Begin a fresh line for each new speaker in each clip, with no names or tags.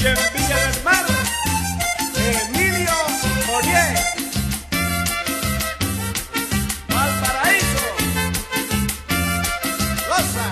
Y en Villa del Mar, Emilio Morier. Valparaíso, Loza.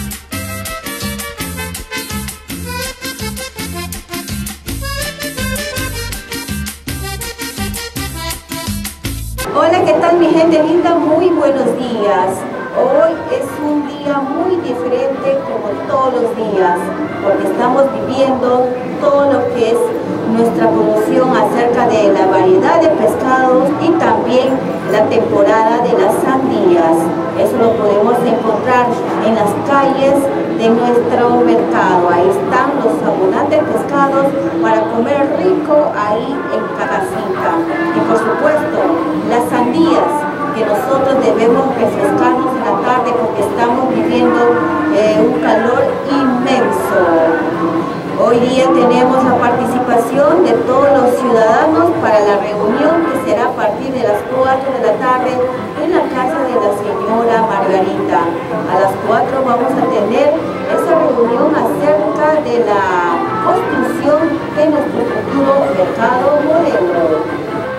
Hola, ¿qué tal mi gente linda? Muy buenos días. Hoy es un día muy diferente como todos los días, porque estamos viviendo todo lo que es nuestra promoción acerca de la variedad de pescados y también la temporada de las sandías. Eso lo podemos encontrar en las calles de nuestro mercado. Ahí están los abundantes pescados para comer rico ahí en casita. Y por supuesto, las sandías, que nosotros debemos refrescarnos en la tarde porque estamos viviendo un calor inmenso. Hoy día tenemos la participación de todos los ciudadanos para la reunión que será a partir de las 4 de la tarde en la casa de la señora Margarita. A las 4 vamos a tener esa reunión acerca de la construcción de nuestro futuro mercado modelo.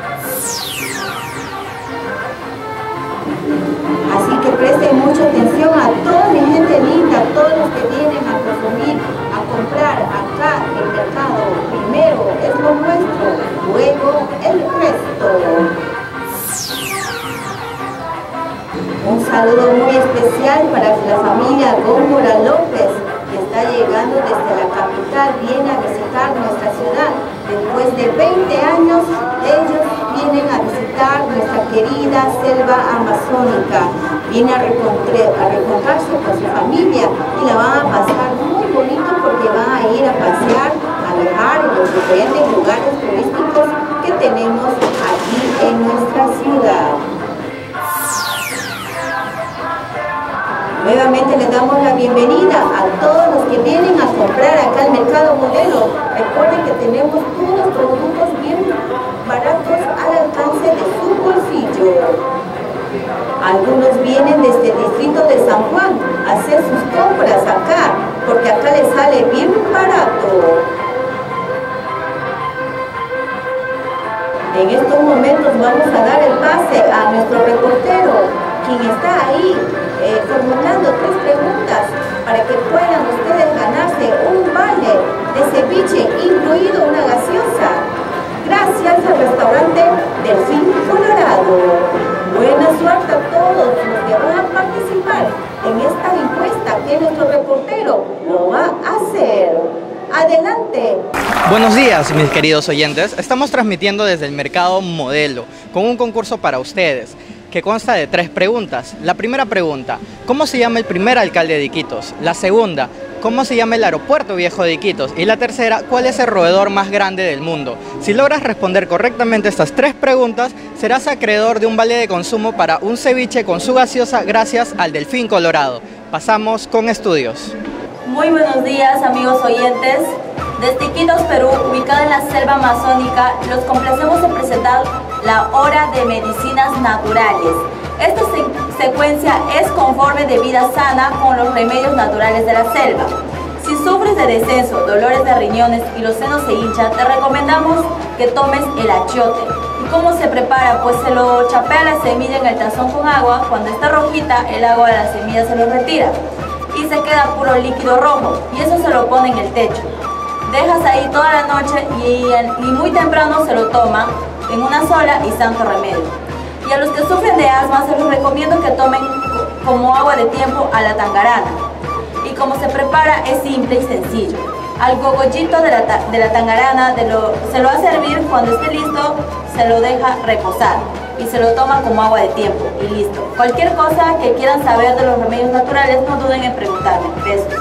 Así que presten mucha atención a toda mi gente linda, a todos los que vienen a consumir, a comprar acá en el mercado. Primero es lo nuestro, luego el resto. Un saludo muy especial para la familia Góngora López, que está llegando desde la capital, viene a visitar nuestra ciudad. Después de 20 años, ellos vienen a visitar nuestra querida selva amazónica. Viene a reencontrarse con su familia y la van a pasar muy bonito porque van a ir a pasear, a viajar en los diferentes lugares turísticos que tenemos aquí en nuestra ciudad. Nuevamente les damos la bienvenida a todos los que vienen a comprar acá al Mercado Modelo. Recuerden que tenemos todos los productos bien baratos al alcance de su bolsillo. Algunos vienen desde el distrito de San Juan a hacer sus compras acá, porque acá les sale bien barato. En estos momentos vamos a dar el pase a nuestro reportero, quien está ahí formulando 3 preguntas para que puedan ustedes ganarse un vale de ceviche, incluido una gaseosa, gracias al restaurante Delfín Colorado. Buena suerte a todos los que van a participar en esta encuesta que nuestro reportero lo va a hacer. ¡Adelante!
Buenos días, mis queridos oyentes. Estamos transmitiendo desde el Mercado Modelo con un concurso para ustedes que consta de 3 preguntas. La primera pregunta: ¿cómo se llama el primer alcalde de Iquitos? La segunda: ¿cómo se llama el aeropuerto viejo de Iquitos? Y la tercera: ¿cuál es el roedor más grande del mundo? Si logras responder correctamente estas 3 preguntas, serás acreedor de un vale de consumo para un ceviche con su gaseosa gracias al Delfín Colorado. Pasamos con estudios.
Muy buenos días, amigos oyentes. Desde Iquitos, Perú, ubicada en la selva amazónica, los complacemos en presentar la Hora de Medicinas Naturales. Esta secuencia es conforme de vida sana con los remedios naturales de la selva. Si sufres de descenso, dolores de riñones y los senos se hinchan, te recomendamos que tomes el achiote. ¿Y cómo se prepara? Pues se lo chapea la semilla en el tazón con agua. Cuando está rojita, el agua de la semilla se lo retira y se queda puro líquido rojo, y eso se lo pone en el techo. Dejas ahí toda la noche y muy temprano se lo toma en una sola y santo remedio. Y a los que sufren de asma se les recomiendo que tomen como agua de tiempo a la tangarana. Y como se prepara es simple y sencillo. Al cogollito de la tangarana se lo hace hervir. Cuando esté listo se lo deja reposar y se lo toma como agua de tiempo y listo. Cualquier cosa que quieran saber de los remedios naturales, no duden en preguntarme. Besos.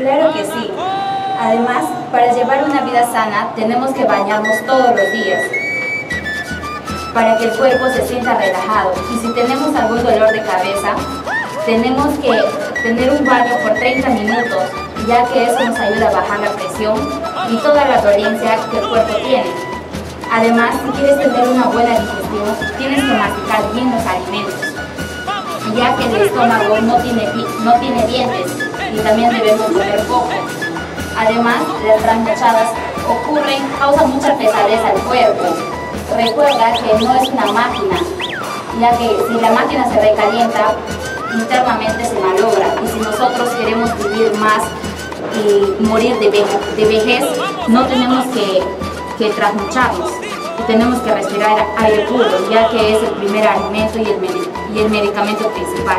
Claro que sí. Además, para llevar una vida sana, tenemos que bañarnos todos los días para que el cuerpo se sienta relajado. Y si tenemos algún dolor de cabeza, tenemos que tener un baño por 30 minutos, ya que eso nos ayuda a bajar la presión y toda la dolencia que el cuerpo tiene. Además, si quieres tener una buena digestión, tienes que masticar bien los alimentos, ya que el estómago no tiene dientes y también debemos comer poco. Además, las trasnochadas causan mucha pesadez al cuerpo. Recuerda que no es una máquina, ya que si la máquina se recalienta, internamente se malogra. Y si nosotros queremos vivir más y morir de vejez, no tenemos que trasnocharnos. Y tenemos que respirar aire puro, ya que es el primer alimento y el medicamento principal.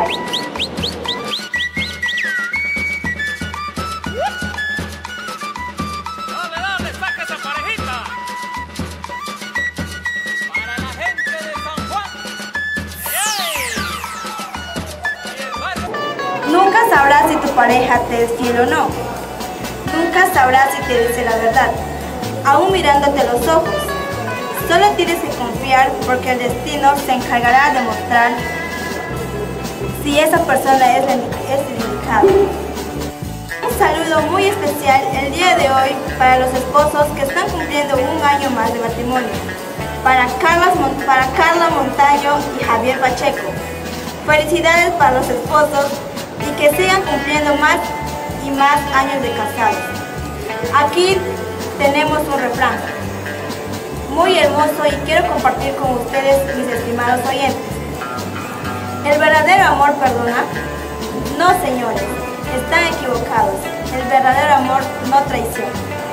Nunca sabrás si tu pareja te es fiel o no. Nunca sabrás si te dice la verdad, aún mirándote a los ojos. Solo tienes que confiar porque el destino se encargará de mostrar si esa persona es indicada. Un saludo muy especial el día de hoy para los esposos que están cumpliendo un año más de matrimonio. Para Carla Montaño y Javier Pacheco. Felicidades para los esposos y que sigan cumpliendo más y más años de casados. Aquí tenemos un refrán muy hermoso y quiero compartir con ustedes, mis estimados oyentes. ¿El verdadero amor perdona? No, señores, están equivocados. El verdadero amor no traiciona.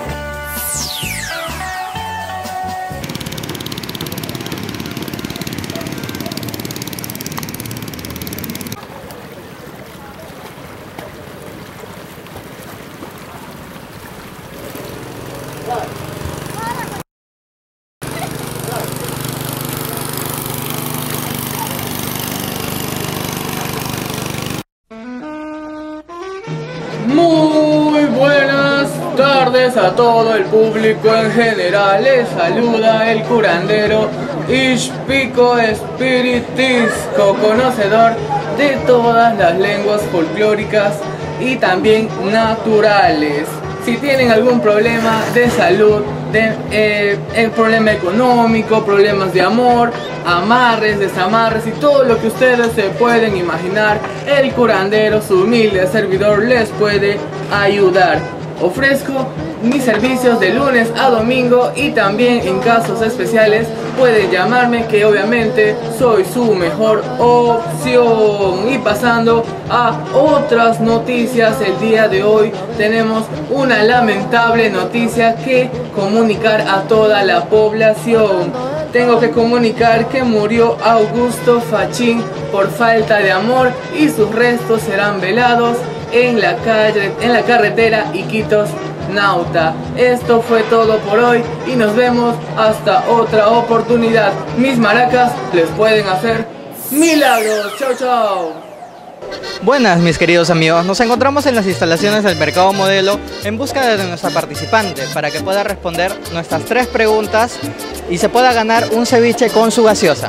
Muy buenas tardes a todo el público en general. Les saluda el curandero Ishpico Espiritisco, conocedor de todas las lenguas folclóricas y también naturales. Si tienen algún problema de salud, el problema económico, problemas de amor, amarres, desamarres y todo lo que ustedes se pueden imaginar, el curandero, su humilde servidor, les puede ayudar. Ofrezco mis servicios de lunes a domingo y también en casos especiales pueden llamarme, que obviamente soy su mejor opción. Y pasando a otras noticias, el día de hoy tenemos una lamentable noticia que comunicar a toda la población. Tengo que comunicar que murió Augusto Fachín por falta de amor y sus restos serán velados en la carretera Iquitos-Nauta. Esto fue todo por hoy y nos vemos hasta otra oportunidad. Mis maracas les pueden hacer milagros. Chao, chao.
Buenas, mis queridos amigos, nos encontramos en las instalaciones del Mercado Modelo en busca de nuestra participante para que pueda responder nuestras 3 preguntas y se pueda ganar un ceviche con su gaseosa.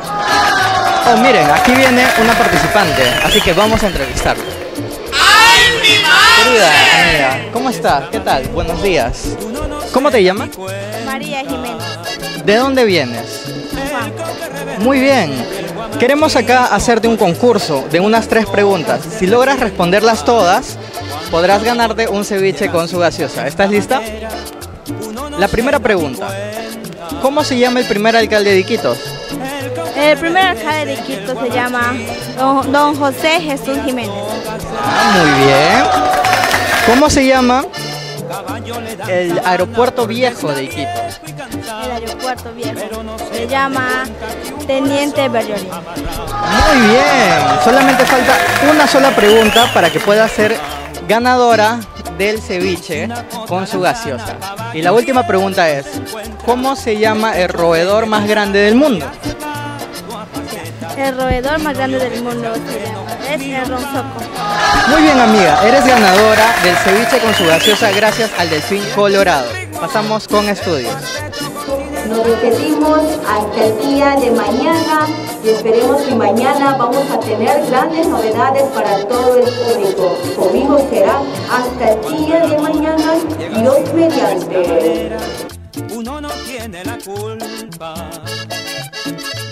Oh, miren, aquí viene una participante, así que vamos a entrevistarla. Querida amiga, ¿cómo estás? ¿Qué tal? Buenos días. ¿Cómo te llamas?
María Jiménez.
¿De dónde vienes? Muy bien. Queremos acá hacerte un concurso de unas 3 preguntas. Si logras responderlas todas, podrás ganarte un ceviche con su gaseosa. ¿Estás lista? La primera pregunta. ¿Cómo se llama el primer alcalde de Iquitos?
El primer alcalde de Iquitos se llama Don José Jesús Jiménez.
Muy bien. ¿Cómo se llama el aeropuerto viejo de Iquitos?
El aeropuerto viejo se llama Teniente Berrioni.
Muy bien. Solamente falta una sola pregunta para que pueda ser ganadora del ceviche con su gaseosa. Y la última pregunta es, ¿cómo se llama el roedor más grande del mundo?
El roedor más grande del mundo es el ronzoco.
Muy bien, amiga, eres ganadora del ceviche con su gaseosa gracias al Delfín Colorado. Pasamos con estudios.
Nos despedimos hasta el día de mañana y esperemos que mañana vamos a tener grandes novedades para todo el público. Conmigo será hasta el día de mañana, Dios mediante.
Uno no tiene la culpa.